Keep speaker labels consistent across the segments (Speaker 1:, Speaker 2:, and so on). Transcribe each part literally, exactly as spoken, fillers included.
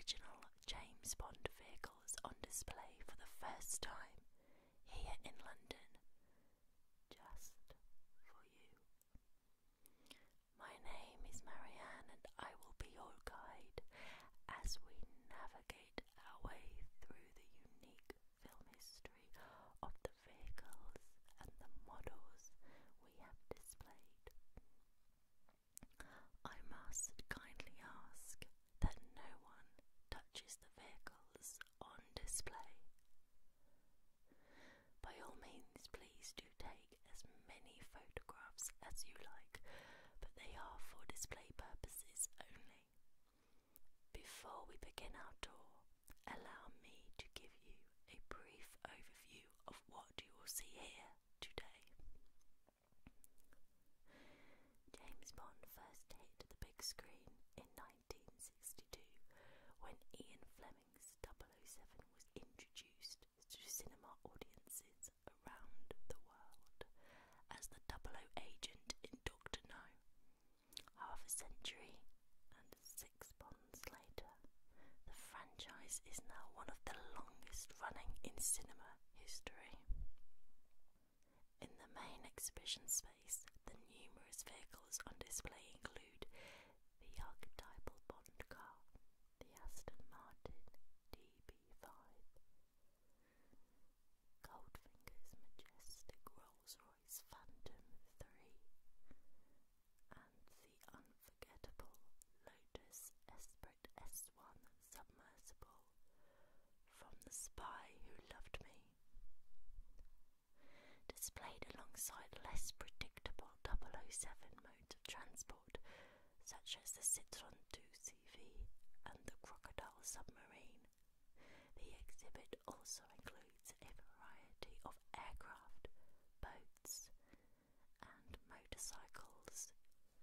Speaker 1: original James Bond vehicles on display for the first time here in London, just for you. My name is Marianne and I will be your guide as we navigate our way through the unique film history of the vehicles and the models we have displayed. I must kindly ask that no one touches the vehicles on display. By all means, please do take as many photographs as you like, but they are for display purposes only. Before we begin our tour, allow me to give you a brief overview of what you will see here today. James Bond first hit the big screen in nineteen sixty-two when Ian Fleming's double oh seven was introduced to cinema audiences around the world as the double oh agent in Doctor No. Half a century and six Bonds later, the franchise is now one of the longest running in cinema history. In the main exhibition space, the numerous vehicles on display include the archetypal Bond car, the Aston Martin D B five, Goldfinger's majestic Rolls-Royce Phantom three, and the unforgettable Lotus Esprit S one submersible from The Spy Who Loved Me. Displayed alongside less predictable double oh seven modes of transport, such as the Citroën two C V and the Crocodile submarine, the exhibit also includes a variety of aircraft, boats, and motorcycles.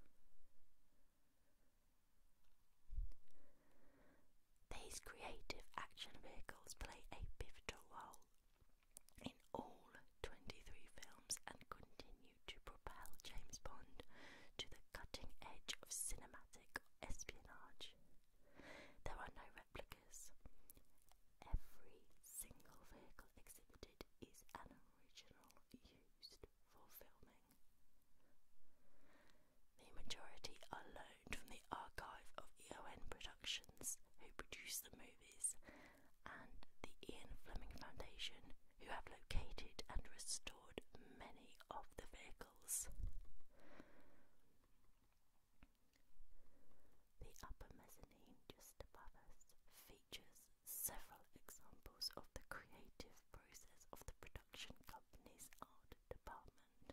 Speaker 1: These creative action vehicles play a pivotal role in all twenty-three films and continue to propel James Bond to the cutting edge of cinematic espionage. There are no replicas. Every single vehicle exhibited is an original used for filming. The majority are loaned from the archive of E O N Productions, who produce the movies, and the Ian Fleming Foundation, who have located and restored many of the vehicles. The upper mezzanine just above us features several examples of the creative process of the production company's art department.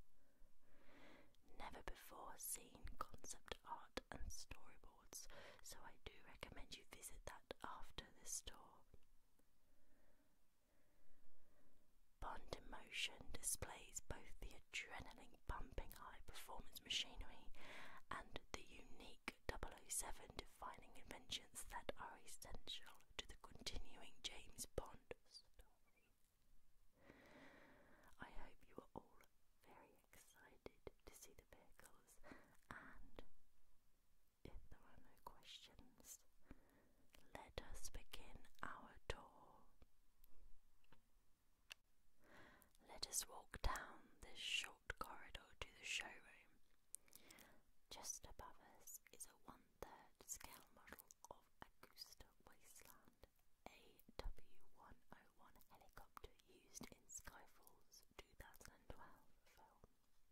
Speaker 1: Never before seen concept art and storyboards, so I do recommend you visit that after this tour. Bond in Motion displays both the adrenaline pumping high performance machinery and the unique double oh seven defining inventions that are essential to the continuing James Bond story. I hope you are all very excited to see the vehicles, and if there are no questions, let us begin our tour. Let us walk down this short corridor to the showroom. Just above us is a one-third scale model of Augusta Wasteland A W one oh one helicopter used in Skyfall's two thousand twelve film.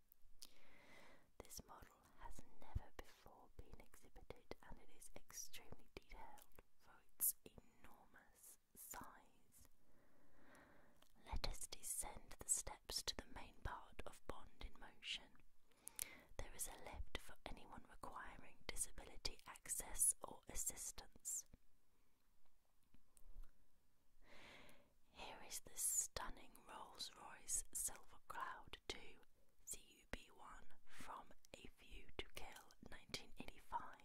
Speaker 1: This model has never before been exhibited, and it is extremely detailed for its enormous size. Let us descend the steps to the main part of Bond in Motion. There is a lift for anyone requiring disability access or assistance. Here is the stunning Rolls-Royce Silver Cloud two C U B one from A View to Kill nineteen eighty-five.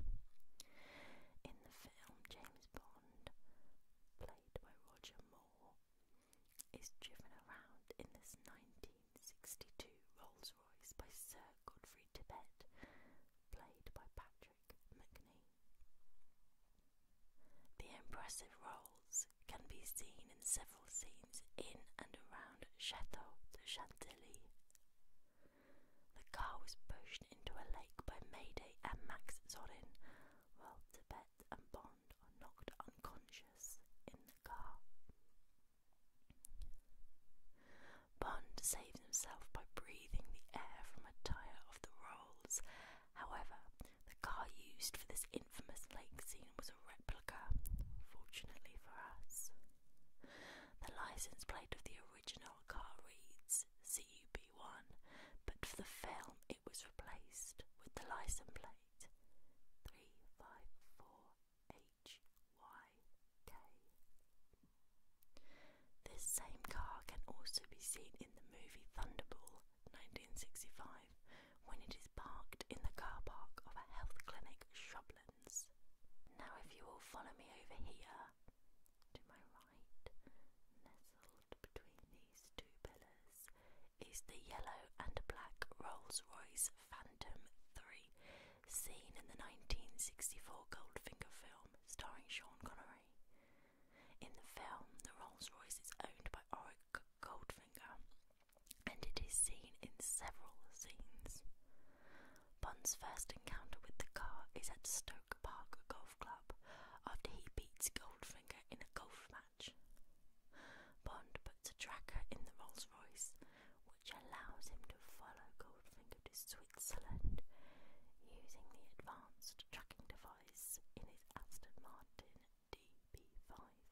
Speaker 1: In the film, James Bond, played by Roger Moore, is driven around in this nineteen sixty-two Rolls-Royce by Sir Godfrey Tippett, played by Patrick Macnee. impressive rolls can be seen in several scenes in and around Chateau de Chantilly. The car was pushed into a lake by Mayday and Max Zorin, while Tibet and Bond are knocked unconscious in the car. Bond saves himself by breathing the air from a tyre of the rolls. However, the car used for this infamous lake scene was a replica, fortunately for us. The license plate of the original car reads C U B one, but for the film it was replaced with the license plate three five four H Y K. This same car can also be seen in the movie Thunderball nineteen sixty-five when it is parked in the car park of a health clinic, Shrublands. Now if you will follow me over here, to my right, nestled between these two pillars, is the yellow and black Rolls-Royce Phantom three, seen in the nineteen sixty-four Goldfinger film starring Sean Connery. In the film, the Rolls-Royce is owned by Auric Goldfinger, and it is seen in several scenes. Bond's first encounter with the car is at Stoke Park Golf Club after he beats Goldfinger in a golf match. Bond puts a tracker in the Rolls-Royce, which allows him to follow Goldfinger to Switzerland using the advanced tracking device in his Aston Martin D B five.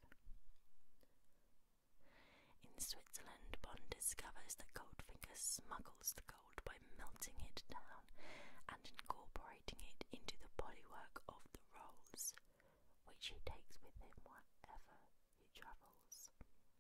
Speaker 1: In Switzerland, Bond discovers that Goldfinger smuggles the gold by melting it down and incorporating it into the bodywork of the Rolls, which he takes with him wherever he travels.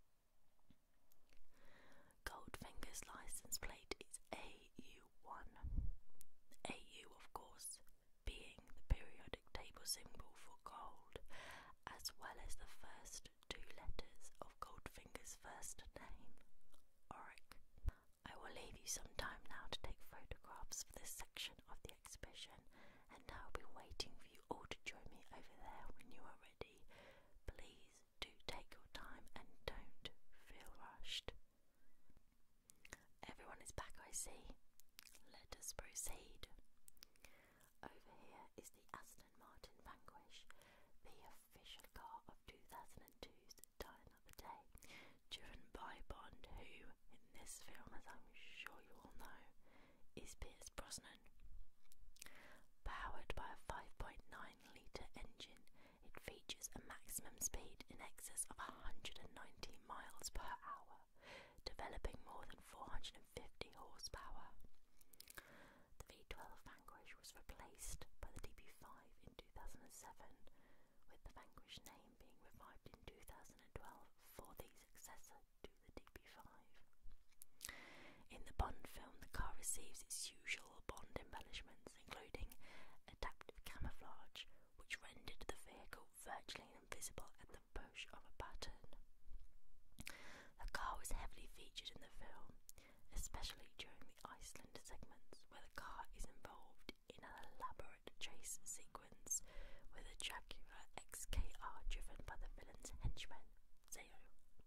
Speaker 1: Goldfinger's license plate is A U one. A U, of course, being the periodic table symbol for gold, as well as the first two letters of Goldfinger's first name, Auric. I will leave you some time now to take photographs for this section of the exhibition, and I'll be waiting for you all to join me over there when you are ready. Please do take your time and don't feel rushed. Everyone is back, I see. Let us proceed. Over here is the Aston Martin Vanquish, the official car of two thousand two's Die Another Day, driven by Bond, who, in this film, as I'm sure you all know, is Pierce Brosnan. Powered by a five point nine litre engine, it features a maximum speed in excess of one hundred nineteen miles per hour, developing more than four hundred fifty horsepower. The V twelve Vanquish was replaced by the D B five in two thousand seven, with the Vanquish name being revived in two thousand twelve for the successor to the D B five. In the Bond film, the car receives its usual Bond embellishments, including adaptive camouflage, which rendered the vehicle virtually invisible at the push of a button. The car was heavily featured in the film, especially during the Iceland segments, where the car is involved in an elaborate chase sequence with a Jaguar X K R driven by the villain's henchman, Zeo.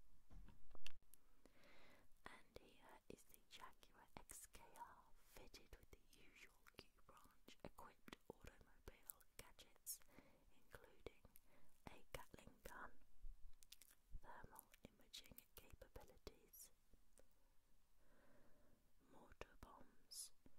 Speaker 1: And here is the Jaguar X K R fitted with the usual Q-branch equipped automobile gadgets, including a Gatling gun, thermal imaging capabilities, mortar bombs,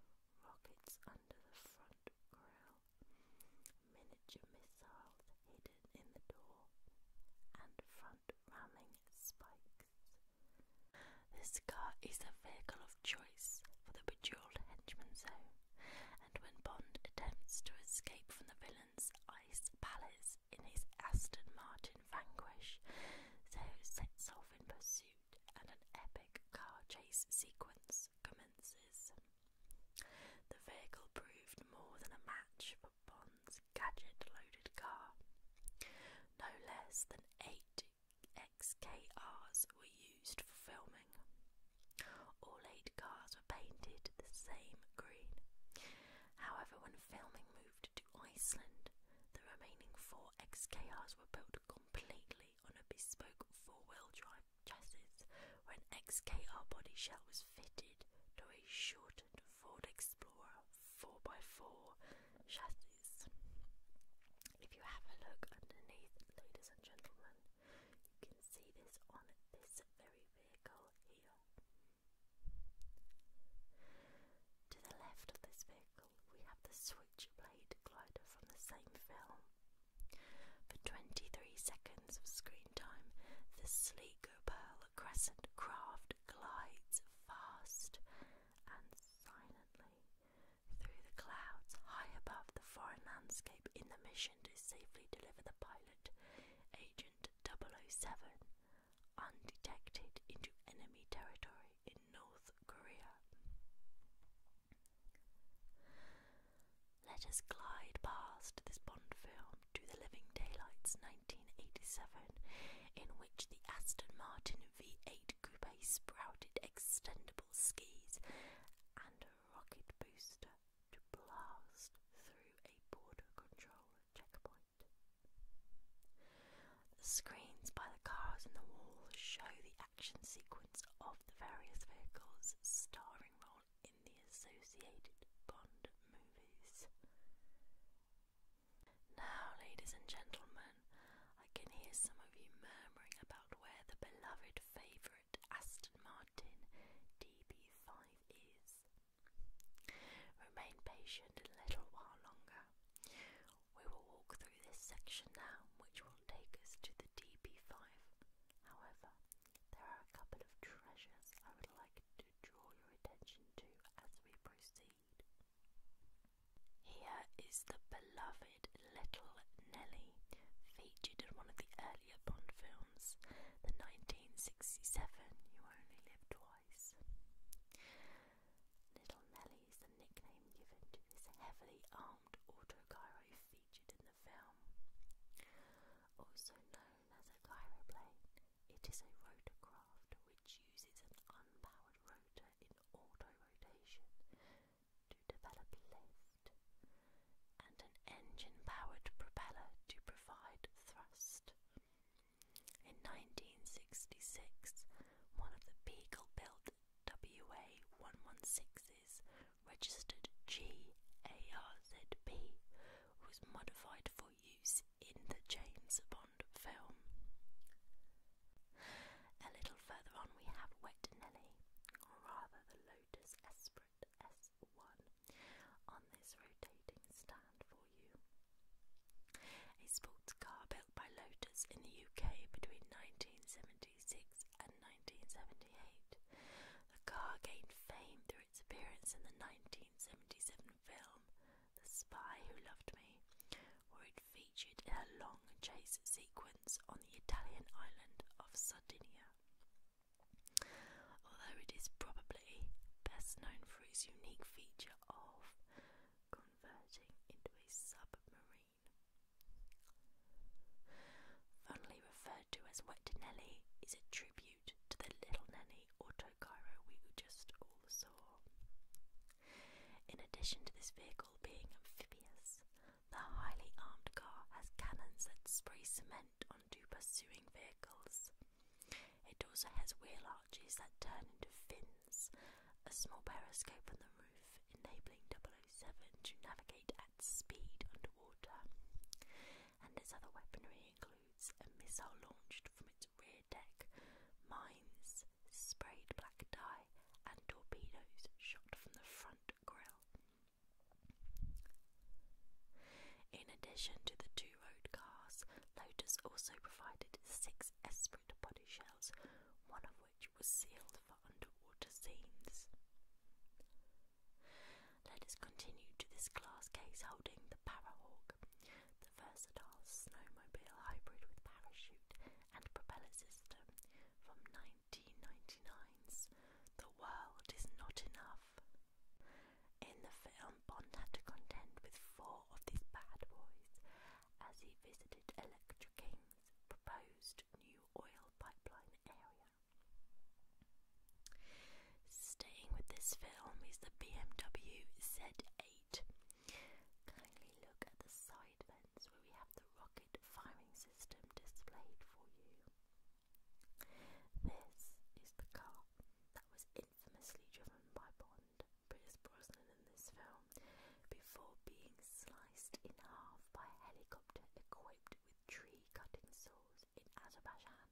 Speaker 1: eighty-seven, undetected into enemy territory in North Korea. Let us glide past this Bond film to The Living Daylights nineteen eighty-seven, in which the Aston Martin V eight Coupe sprouted extendable skis and a rocket booster to blast through a border control checkpoint. The screens by the cars in the wall show the action sequence of the various vehicles starring role in the associated Bond movies. Now, ladies and gentlemen, I can hear some of you murmuring about where the beloved favourite Aston Martin D B five is. Remain patient a little while longer. We will walk through this section now, which will take us to the D B five. However, there are a couple of treasures I would like to draw your attention to as we proceed. Here is the beloved Little Nelly, featured in one of the earlier Bond films, the nineteen sixty-seven You Only Live Twice. Little Nelly is the nickname given to this heavily armed autogyro featured in the film. Also known as a gyroplane, it is a rotorcraft which uses an unpowered rotor in auto-rotation to develop lift, and an engine-powered propeller to provide thrust. In nineteen sixty-six, one of the Beagle-built W A one sixteens, registered G A R Z B, was modified for use in the James Bond film. A little further on we have Wet Nelly, or rather the Lotus Esprit S one, on this rotating stand for you. A sports car built by Lotus in the U K between nineteen seventy-six and nineteen seventy-eight. The car gained fame through its appearance in the nineteen seventy-seven film The Spy Who Loved Me, where it featured in a long chase sequence on the Italian island of Sardinia. Although it is probably best known for its unique feature of converting into a submarine. Fondly referred to as Wet Nelly, is a tribute to the Little Nelly autogyro we just all saw. In addition to this vehicle being amphibious, the highly armed car has cannons that spray cement onto pursuing vehicles. It also has wheel arches that turn into fins, a small periscope on the roof enabling double oh seven to navigate at speed underwater, and its other weaponry includes a missile launched from its rear deck, mines, sprayed black dye, and torpedoes shot from the front grille. In addition to the two road cars, Lotus also provided six Esprit body shells, one of which was sealed for underwater scenes. Let us continue to this glass case holding the Parahawk, the versatile snowmobile hybrid with parachute and propeller system from nineteen ninety-nine's The World Is Not Enough. In the film, Bond had to contend with four of these bad boys as he visited Electra King's proposed new oil pipeline area. Staying with this film is the B M W Z eight. Kindly look at the side vents where we have the rocket firing system displayed for you. This is the car that was infamously driven by Bond, Pierce Brosnan, in this film, before being sliced in half by a helicopter equipped with tree-cutting saws in Azerbaijan.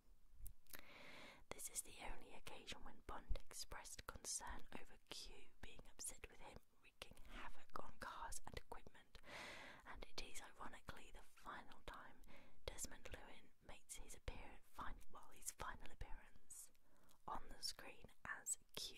Speaker 1: This is the only occasion when Bond expressed concern over Q being upset with him wreaking havoc on cars and equipment, and it is ironically the final time Desmond Llewellyn makes his appearance, well, his final appearance on the screen as Q.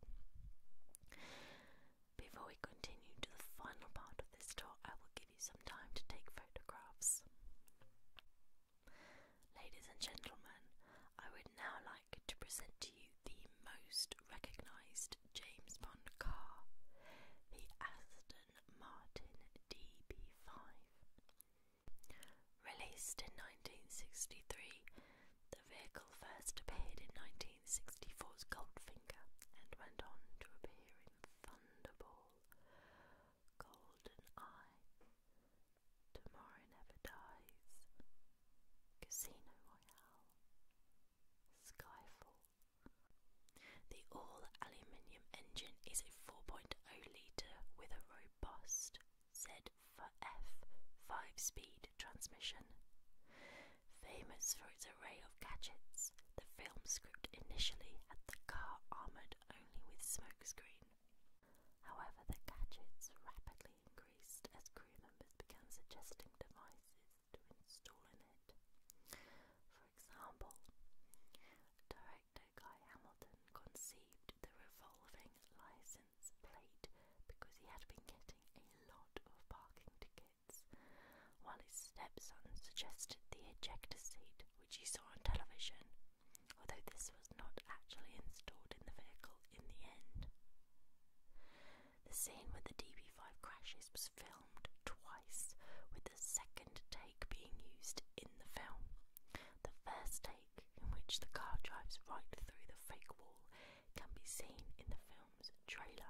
Speaker 1: Before we continue to the final part of this tour, I will give you some time to take photographs. Ladies and and gentlemen, I would now like to present to you the most recognised James Bond car, the Aston Martin D B five. Released in nineteen sixty-three, the vehicle first appeared in nineteen sixty-four's Goldfinger and went on to appear in Thunderball, GoldenEye, Tomorrow Never Dies, Casino Royale, Skyfall. The all-aluminium engine is a four point oh litre with a robust Z for F five-speed transmission. Famous for its array of gadgets, the film script initially had the car armoured only with smokescreen. However, the gadgets rapidly increased as crew members began suggesting devices to install in it. For example, director Guy Hamilton conceived the revolving license plate because he had been getting a lot of parking tickets, while his stepson suggested the ejector seat, which he saw on television, although this was not actually installed in the vehicle in the end. The scene where the D B five crashes was filmed twice, with the second take being used in the film. The first take, in which the car drives right through the fake wall, can be seen in the film's trailer.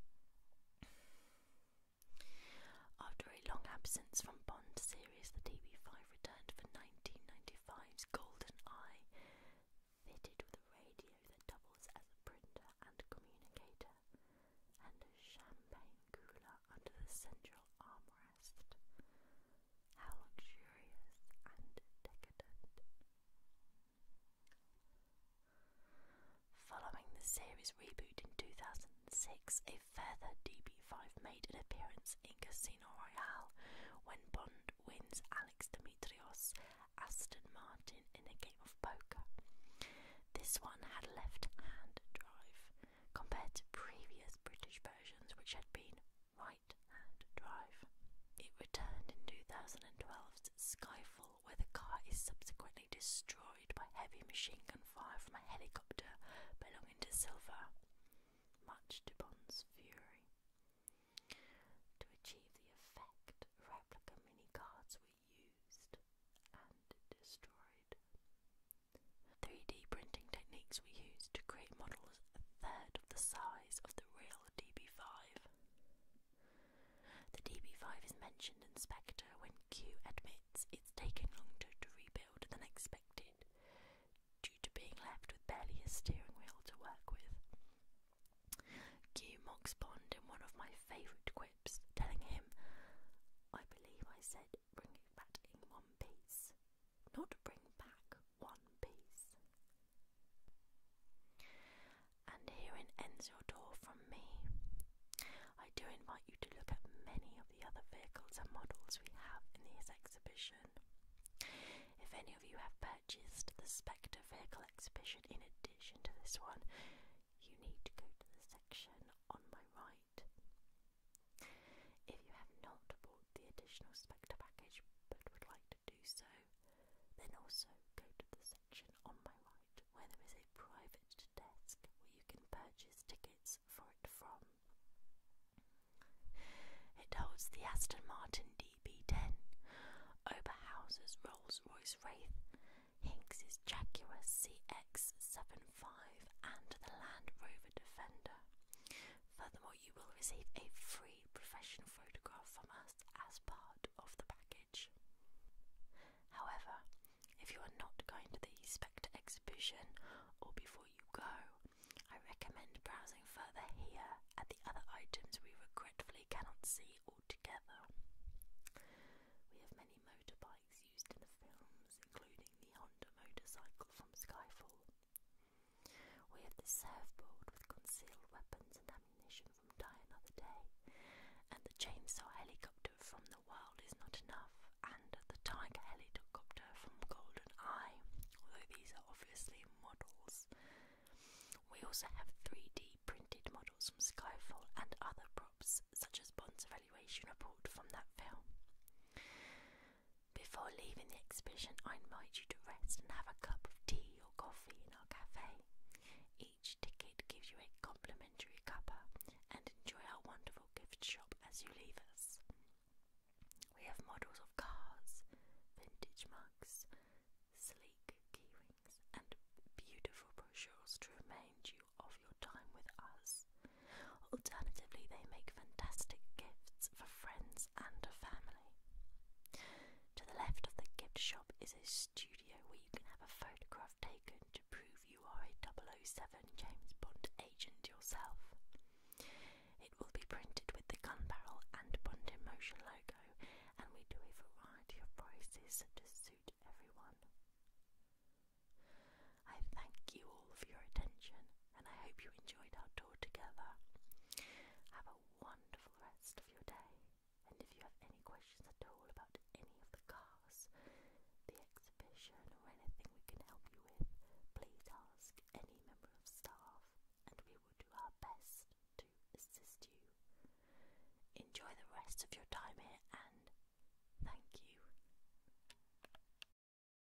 Speaker 1: After a long absence from Bond series, the D B five returned for nineteen ninety-five's GoldenEye, fitted with a radio that doubles as a printer and communicator, and a champagne cooler under the central armrest. How luxurious and decadent. Following the series reboot in two thousand six, a further D B five made an appearance in Casino Royale when Bond wins Alex Dimitrios' Aston Martin in a game of poker. This one had left-hand drive, compared to previous British versions which had been right-hand drive. It returned in two thousand twelve's Skyfall, where the car is subsequently destroyed by heavy machine gun fire from a helicopter belonging to Silver, much to Bond's fury. To achieve the effect, replica minicards were used and destroyed. three D printing techniques were used to create models a third of the size of the real D B five. The D B five is mentioned in Spectre when Q admits it's taking longer to rebuild than expected, due to being left with barely a steering wheel to work with. Q mocks Bond in one of my favourite quips, telling him, "I believe I said bring it back in one piece, not bring back one piece." And herein ends your tour from me. I do invite you to look at many of the other vehicles and models we have in this exhibition. If any of you have purchased the Spectre vehicle exhibition in addition to this one, you need to go to the section on my right. If you have not bought the additional Spectre package but would like to do so, then also go to the section on my right, where there is a private desk where you can purchase tickets for it from. It holds the Aston Martin D B ten, Oberhauser's Rolls-Royce Wraith, Hinks's Jaguar C X seventy-five, and the Land Rover Defender. Furthermore, you will receive a free professional photograph from us as part of the package. However, if you are not going to the Spectre exhibition, or before you go, I recommend browsing further here at the other items we regretfully cannot see altogether. We have many motorbikes used in the films, including the Honda motorcycle from Skyfall. We have the surfboard with concealed weapons and ammunition from Die Another Day, and the chainsaw helicopter from The World Is Not Enough, and the tiger helicopter from GoldenEye, although these are obviously models. We also have three D printed models from Skyfall and other props, such as Bond's evaluation report from that film. Before leaving the exhibition, I invite you to rest and have a cup of tea or coffee in our cafe. Each ticket gives you a complimentary cuppa, and enjoy our wonderful gift shop as you leave us. We have models of cars, vintage mugs, sleek keyrings, and beautiful brochures to remind you of your time with us. Alternatively, they make fantastic gifts for friends and family. To the left of the gift shop is a studio where you can have a photograph taken to prove you are a double oh seven James Bond agent yourself. It will be printed with the gun barrel and Bond in Motion logo, and we do a variety of prices to suit everyone. I thank you all for your attention, and I hope you enjoyed our tour together. Have a wonderful rest of your day, and if you have any questions at all about any of the cars, the exhibition, or anything we can help you with, please ask any member of staff, and we will do our best to assist you. Enjoy the rest of your